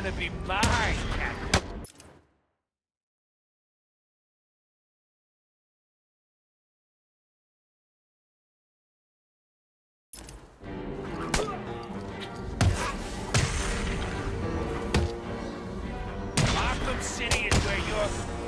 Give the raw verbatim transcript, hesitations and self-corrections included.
gonna be mine, Captain. Arkham City is where your